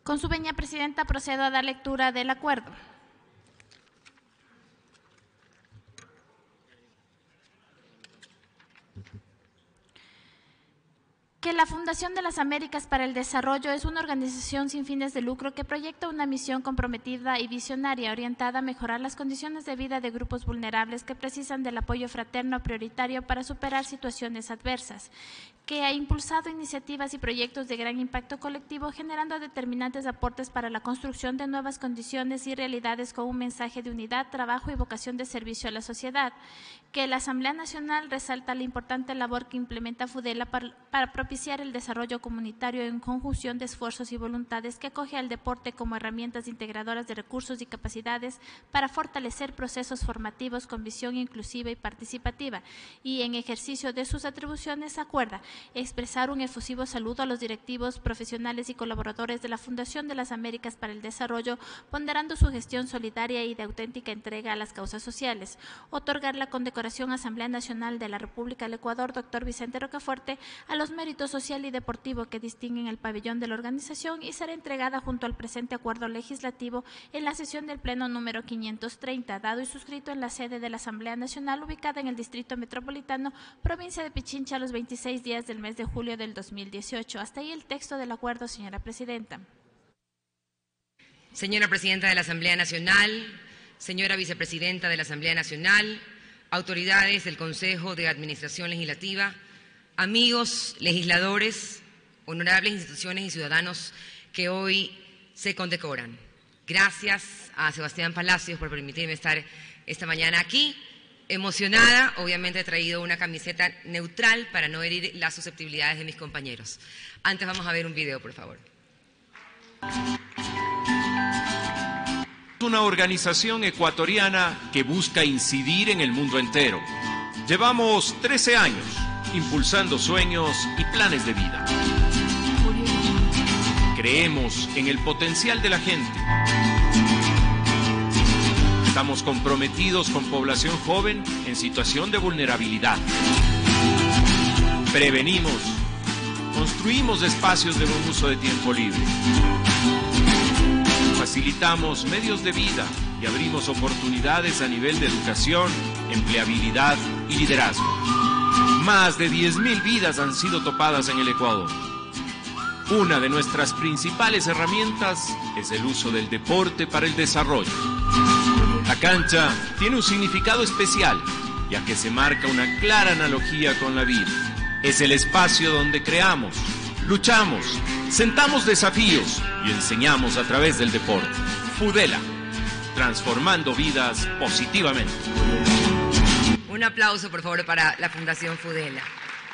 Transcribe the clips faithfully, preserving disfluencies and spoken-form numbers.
Con su venia, Presidenta, procedo a dar lectura del acuerdo. Que la Fundación de las Américas para el Desarrollo es una organización sin fines de lucro que proyecta una misión comprometida y visionaria orientada a mejorar las condiciones de vida de grupos vulnerables que precisan del apoyo fraterno prioritario para superar situaciones adversas, que ha impulsado iniciativas y proyectos de gran impacto colectivo, generando determinantes aportes para la construcción de nuevas condiciones y realidades con un mensaje de unidad, trabajo y vocación de servicio a la sociedad, que la Asamblea Nacional resalta la importante labor que implementa FUDELA para, para propiciar el desarrollo comunitario en conjunción de esfuerzos y voluntades, que acoge al deporte como herramientas integradoras de recursos y capacidades para fortalecer procesos formativos con visión inclusiva y participativa, y en ejercicio de sus atribuciones acuerda expresar un efusivo saludo a los directivos, profesionales y colaboradores de la Fundación de las Américas para el Desarrollo, ponderando su gestión solidaria y de auténtica entrega a las causas sociales. Otorgar la condecoración Asamblea Nacional de la República del Ecuador, doctor Vicente Rocafuerte, a los méritos social y deportivo que distinguen el pabellón de la organización, y será entregada junto al presente acuerdo legislativo en la sesión del Pleno número quinientos treinta, dado y suscrito en la sede de la Asamblea Nacional, ubicada en el Distrito Metropolitano, provincia de Pichincha, a los veintiséis días del mes de julio del dos mil dieciocho. Hasta ahí el texto del acuerdo, señora Presidenta. Señora Presidenta de la Asamblea Nacional, señora Vicepresidenta de la Asamblea Nacional, autoridades del Consejo de Administración Legislativa, amigos legisladores, honorables instituciones y ciudadanos que hoy se condecoran. Gracias a Sebastián Palacios por permitirme estar esta mañana aquí. Emocionada, obviamente he traído una camiseta neutral para no herir las susceptibilidades de mis compañeros. Antes vamos a ver un video, por favor. Una organización ecuatoriana que busca incidir en el mundo entero. Llevamos trece años impulsando sueños y planes de vida. Creemos en el potencial de la gente. Estamos comprometidos con población joven en situación de vulnerabilidad. Prevenimos, construimos espacios de buen uso de tiempo libre. Facilitamos medios de vida y abrimos oportunidades a nivel de educación, empleabilidad y liderazgo. Más de diez mil vidas han sido topadas en el Ecuador. Una de nuestras principales herramientas es el uso del deporte para el desarrollo. La cancha tiene un significado especial, ya que se marca una clara analogía con la vida. Es el espacio donde creamos, luchamos, sentamos desafíos y enseñamos a través del deporte. FUDELA, transformando vidas positivamente. Un aplauso, por favor, para la Fundación FUDELA.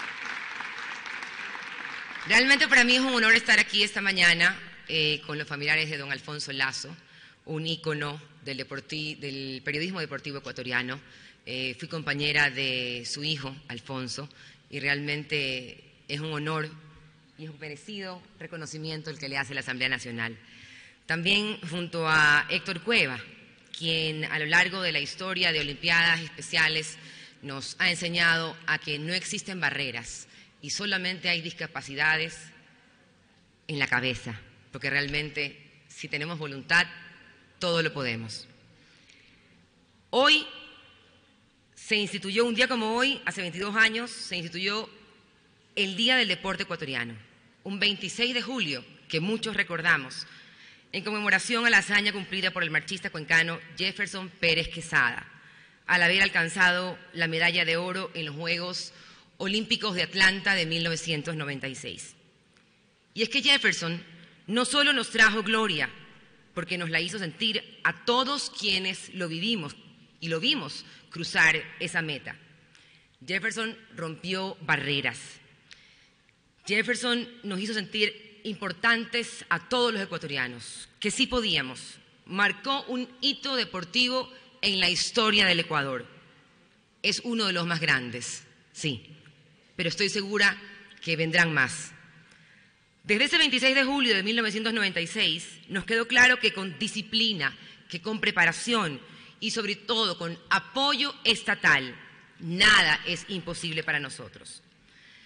Realmente para mí es un honor estar aquí esta mañana eh, con los familiares de don Alfonso Lazo, un ícono del, deporti del periodismo deportivo ecuatoriano. Eh, fui compañera de su hijo, Alfonso, y realmente es un honor y es un merecido reconocimiento el que le hace la Asamblea Nacional. También junto a Héctor Cueva, quien a lo largo de la historia de Olimpiadas Especiales nos ha enseñado a que no existen barreras y solamente hay discapacidades en la cabeza, porque realmente si tenemos voluntad, todo lo podemos. Hoy se instituyó, un día como hoy, hace veintidós años, se instituyó el Día del Deporte Ecuatoriano, un veintiséis de julio que muchos recordamos, en conmemoración a la hazaña cumplida por el marchista cuencano Jefferson Pérez Quesada, al haber alcanzado la medalla de oro en los Juegos Olímpicos de Atlanta de mil novecientos noventa y seis. Y es que Jefferson no solo nos trajo gloria, porque nos la hizo sentir a todos quienes lo vivimos y lo vimos cruzar esa meta. Jefferson rompió barreras. Jefferson nos hizo sentir importantes a todos los ecuatorianos, que sí podíamos. Marcó un hito deportivo en la historia del Ecuador. Es uno de los más grandes, sí, pero estoy segura que vendrán más. Desde ese veintiséis de julio de mil novecientos noventa y seis nos quedó claro que con disciplina, que con preparación y sobre todo con apoyo estatal, nada es imposible para nosotros.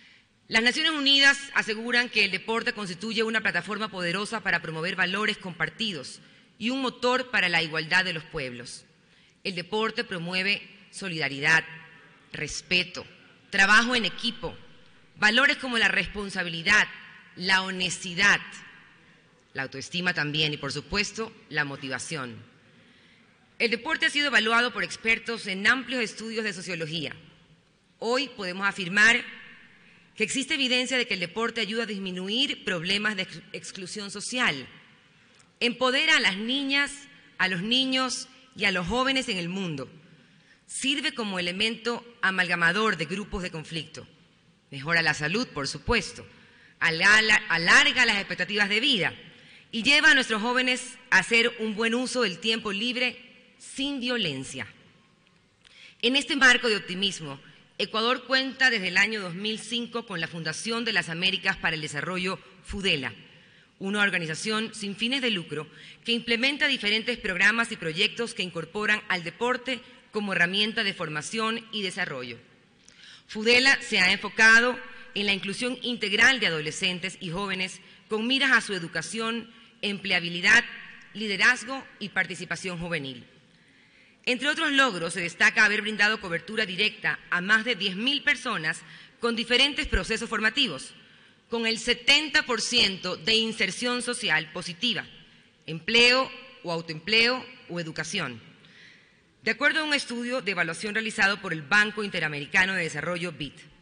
Las Naciones Unidas aseguran que el deporte constituye una plataforma poderosa para promover valores compartidos y un motor para la igualdad de los pueblos. El deporte promueve solidaridad, respeto, trabajo en equipo, valores como la responsabilidad, la honestidad, la autoestima también y, por supuesto, la motivación. El deporte ha sido evaluado por expertos en amplios estudios de sociología. Hoy podemos afirmar que existe evidencia de que el deporte ayuda a disminuir problemas de ex- exclusión social, empodera a las niñas, a los niños y a los jóvenes en el mundo, sirve como elemento amalgamador de grupos de conflicto, mejora la salud, por supuesto, alarga, alarga las expectativas de vida y lleva a nuestros jóvenes a hacer un buen uso del tiempo libre sin violencia. En este marco de optimismo, Ecuador cuenta desde el año dos mil cinco con la Fundación de las Américas para el Desarrollo, FUDELA, una organización sin fines de lucro que implementa diferentes programas y proyectos que incorporan al deporte como herramienta de formación y desarrollo. FUDELA se ha enfocado en la inclusión integral de adolescentes y jóvenes con miras a su educación, empleabilidad, liderazgo y participación juvenil. Entre otros logros, se destaca haber brindado cobertura directa a más de diez mil personas con diferentes procesos formativos, con el setenta por ciento de inserción social positiva, empleo o autoempleo o educación. De acuerdo a un estudio de evaluación realizado por el Banco Interamericano de Desarrollo, B I D.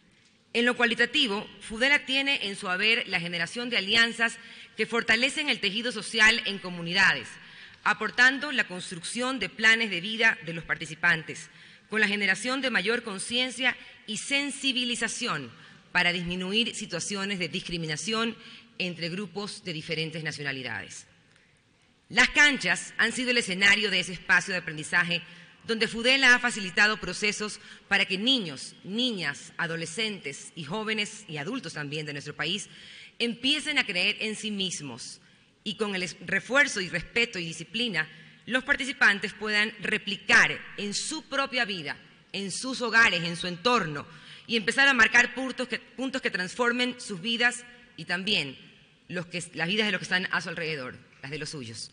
En lo cualitativo, FUDELA tiene en su haber la generación de alianzas que fortalecen el tejido social en comunidades, aportando la construcción de planes de vida de los participantes, con la generación de mayor conciencia y sensibilización para disminuir situaciones de discriminación entre grupos de diferentes nacionalidades. Las canchas han sido el escenario de ese espacio de aprendizaje donde FUDELA ha facilitado procesos para que niños, niñas, adolescentes y jóvenes y adultos también de nuestro país empiecen a creer en sí mismos, y con el refuerzo y respeto y disciplina, los participantes puedan replicar en su propia vida, en sus hogares, en su entorno, y empezar a marcar puntos que, puntos que transformen sus vidas y también los que, las vidas de los que están a su alrededor, las de los suyos.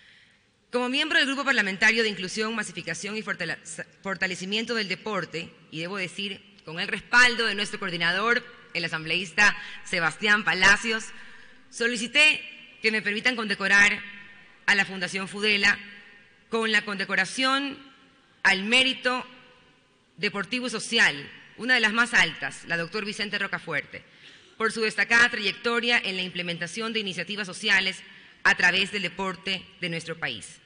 Como miembro del Grupo Parlamentario de Inclusión, Masificación y Fortalecimiento del Deporte, y debo decir, con el respaldo de nuestro coordinador, el asambleísta Sebastián Palacios, solicité que me permitan condecorar a la Fundación FUDELA con la condecoración al mérito deportivo y social, una de las más altas, la doctor Vicente Rocafuerte, por su destacada trayectoria en la implementación de iniciativas sociales a través del deporte de nuestro país.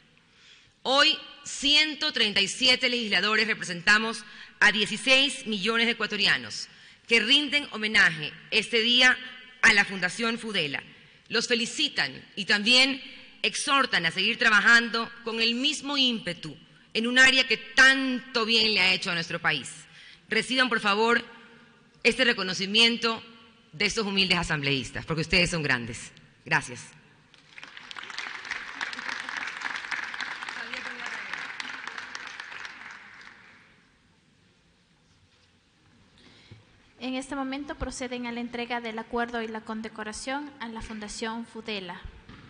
Hoy, ciento treinta y siete legisladores representamos a dieciséis millones de ecuatorianos que rinden homenaje este día a la Fundación FUDELA. Los felicitan y también exhortan a seguir trabajando con el mismo ímpetu en un área que tanto bien le ha hecho a nuestro país. Reciban, por favor, este reconocimiento de estos humildes asambleístas, porque ustedes son grandes. Gracias. En este momento proceden a la entrega del acuerdo y la condecoración a la Fundación FUDELA.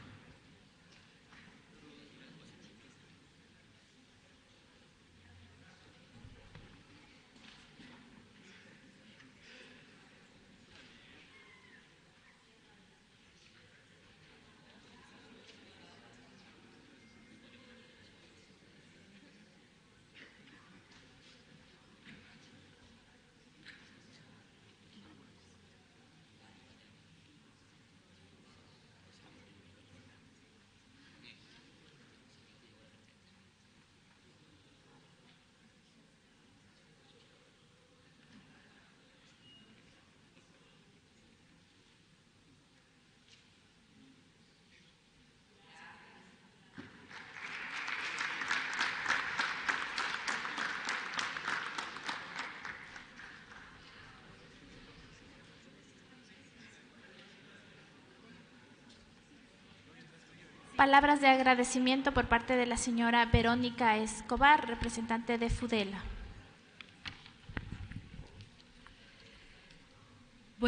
Palabras de agradecimiento por parte de la señora Verónica Escobar, representante de FUDELA. Bueno.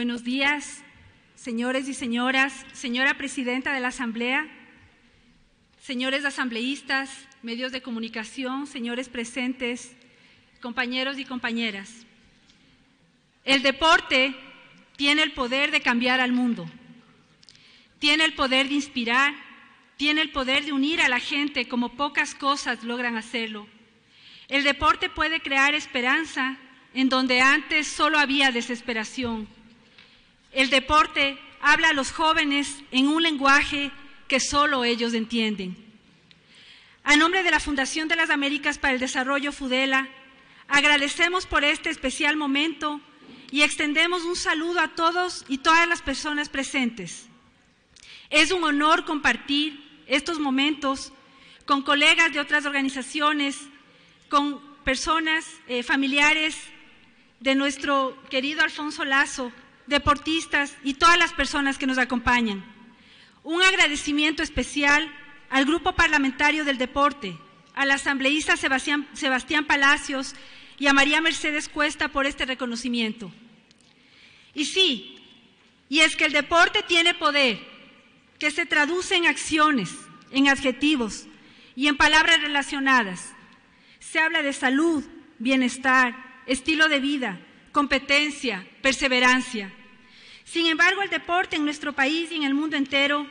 Buenos días, señores y señoras, señora Presidenta de la Asamblea, señores asambleístas, medios de comunicación, señores presentes, compañeros y compañeras. El deporte tiene el poder de cambiar al mundo, tiene el poder de inspirar, tiene el poder de unir a la gente como pocas cosas logran hacerlo. El deporte puede crear esperanza en donde antes solo había desesperación. El deporte habla a los jóvenes en un lenguaje que solo ellos entienden. A nombre de la Fundación de las Américas para el Desarrollo FUDELA, agradecemos por este especial momento y extendemos un saludo a todos y todas las personas presentes. Es un honor compartir estos momentos con colegas de otras organizaciones, con personas, eh, familiares de nuestro querido Alfonso Lazo, deportistas y todas las personas que nos acompañan. Un agradecimiento especial al Grupo Parlamentario del Deporte, al asambleísta Sebastián, Sebastián Palacios y a María Mercedes Cuesta por este reconocimiento. Y sí, y es que el deporte tiene poder, que se traduce en acciones, en adjetivos y en palabras relacionadas. Se habla de salud, bienestar, estilo de vida, competencia, perseverancia. Sin embargo, el deporte en nuestro país y en el mundo entero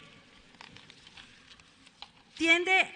tiende,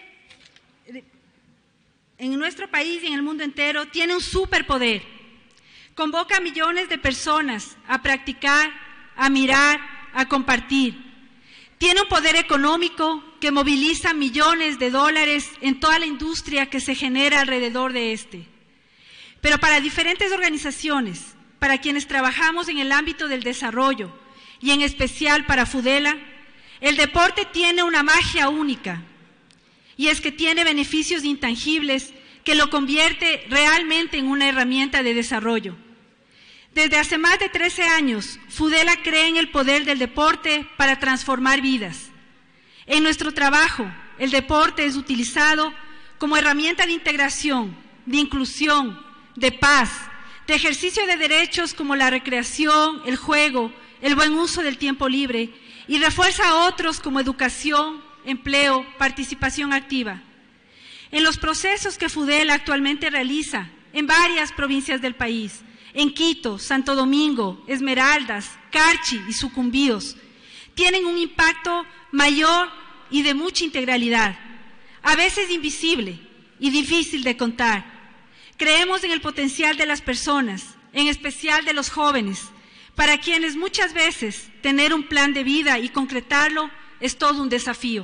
en nuestro país y en el mundo entero, tiene un superpoder. Convoca a millones de personas a practicar, a mirar, a compartir. Tiene un poder económico que moviliza millones de dólares en toda la industria que se genera alrededor de este. Pero para diferentes organizaciones, para quienes trabajamos en el ámbito del desarrollo y en especial para FUDELA, el deporte tiene una magia única. Y es que tiene beneficios intangibles que lo convierte realmente en una herramienta de desarrollo. Desde hace más de trece años, FUDELA cree en el poder del deporte para transformar vidas. En nuestro trabajo, el deporte es utilizado como herramienta de integración, de inclusión, de paz, de ejercicio de derechos como la recreación, el juego, el buen uso del tiempo libre, y refuerza a otros como educación, empleo, participación activa. En los procesos que FUDELA actualmente realiza en varias provincias del país, en Quito, Santo Domingo, Esmeraldas, Carchi y Sucumbíos, tienen un impacto mayor y de mucha integralidad, a veces invisible y difícil de contar. Creemos en el potencial de las personas, en especial de los jóvenes, para quienes muchas veces tener un plan de vida y concretarlo es todo un desafío.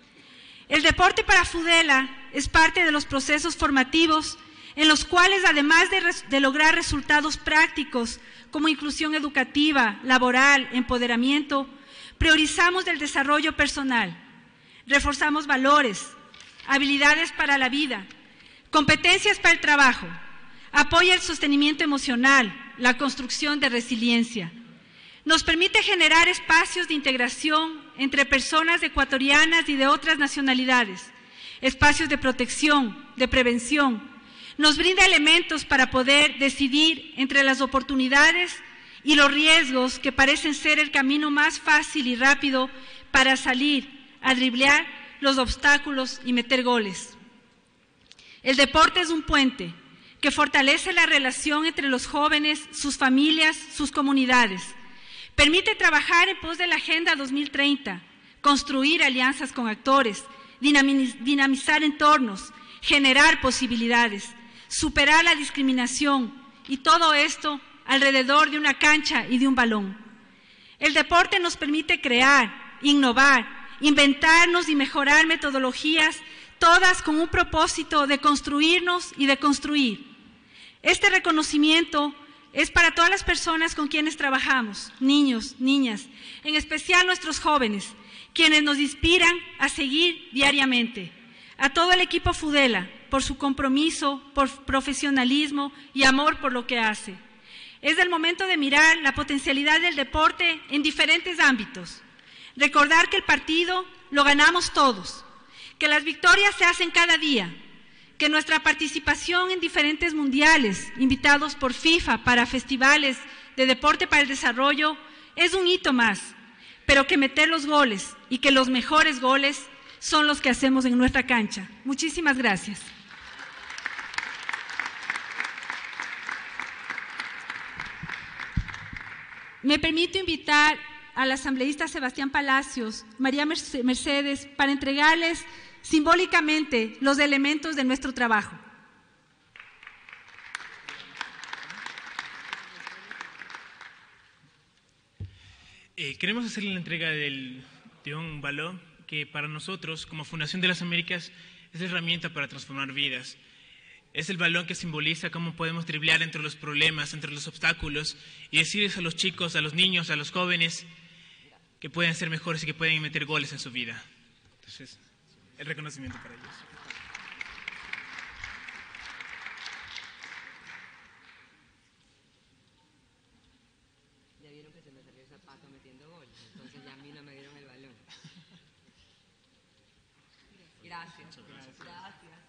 El deporte para FUDELA es parte de los procesos formativos en los cuales, además de, de lograr resultados prácticos como inclusión educativa, laboral, empoderamiento, priorizamos el desarrollo personal, reforzamos valores, habilidades para la vida, competencias para el trabajo, apoya el sostenimiento emocional, la construcción de resiliencia. Nos permite generar espacios de integración entre personas ecuatorianas y de otras nacionalidades, espacios de protección, de prevención. Nos brinda elementos para poder decidir entre las oportunidades y los riesgos que parecen ser el camino más fácil y rápido para salir a driblear los obstáculos y meter goles. El deporte es un puente que fortalece la relación entre los jóvenes, sus familias, sus comunidades. Permite trabajar en pos de la Agenda dos mil treinta, construir alianzas con actores, dinamizar entornos, generar posibilidades, superar la discriminación y todo esto alrededor de una cancha y de un balón. El deporte nos permite crear, innovar, inventarnos y mejorar metodologías, todas con un propósito de construirnos y de construir. Este reconocimiento es para todas las personas con quienes trabajamos, niños, niñas, en especial nuestros jóvenes, quienes nos inspiran a seguir diariamente. A todo el equipo FUDELA, por su compromiso, por profesionalismo y amor por lo que hace. Es el momento de mirar la potencialidad del deporte en diferentes ámbitos. Recordar que el partido lo ganamos todos, que las victorias se hacen cada día, que nuestra participación en diferentes mundiales, invitados por FIFA para festivales de Deporte para el Desarrollo es un hito más, pero que meter los goles y que los mejores goles son los que hacemos en nuestra cancha. Muchísimas gracias. Me permito invitar al asambleísta Sebastián Palacios, María Mercedes, para entregarles simbólicamente los elementos de nuestro trabajo. Eh, queremos hacerle la entrega del, de un balón que para nosotros, como Fundación de las Américas, es la herramienta para transformar vidas. Es el balón que simboliza cómo podemos driblear entre los problemas, entre los obstáculos y decirles a los chicos, a los niños, a los jóvenes que pueden ser mejores y que pueden meter goles en su vida. Entonces, el reconocimiento para ellos. Ya vieron que se me salió el zapato metiendo goles, entonces ya a mí no me dieron el balón. Gracias. Gracias. Gracias.